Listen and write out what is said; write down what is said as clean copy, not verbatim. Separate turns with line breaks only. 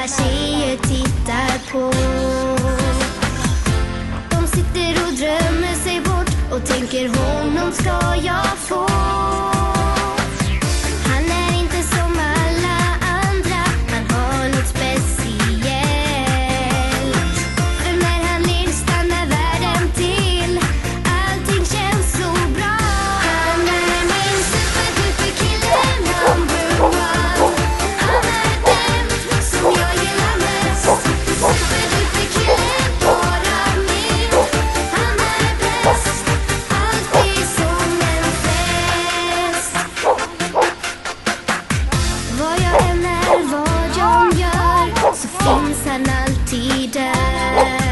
alla tjejer tittar på. De sitter och drömmer sig bort och tänker honom ska jag få. Han är inte som alla andra, han har något speciellt. För när han ler stannar världen till, allting känns så bra. Han är min superduperkille, number one. Han är den som jag gillar mest. Superduperkille, bara min. Han är bäst, alltid som en fest. Vad jag än är, vad jag gör, så finns han alltid där.